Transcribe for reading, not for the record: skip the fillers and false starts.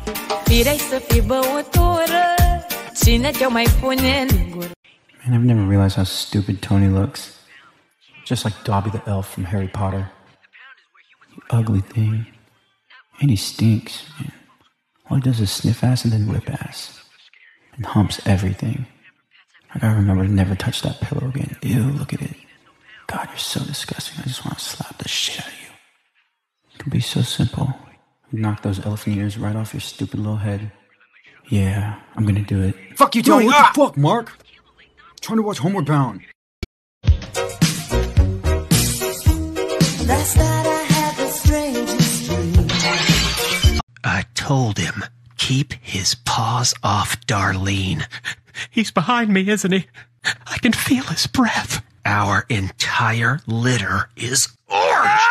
Firei să fii băutură, cine te-o mai pune în gură. Man, I've never realized how stupid Tony looks. Just like Dobby the elf from Harry Potter. You ugly thing. And he stinks, man. All he does is sniff ass and then whip ass. And humps everything. I gotta remember to never touch that pillow again. Ew, look at it. God, you're so disgusting. I just want to slap the shit out of you. It can be so simple. Knock those elephant ears right off your stupid little head. Yeah, I'm gonna do it. Fuck you, Tony! What the fuck, Mark? I'm trying to watch Homeward Bound. Last night I had the strangest dream. I told him, keep his paws off Darlene. He's behind me, isn't he? I can feel his breath. Our entire litter is orange.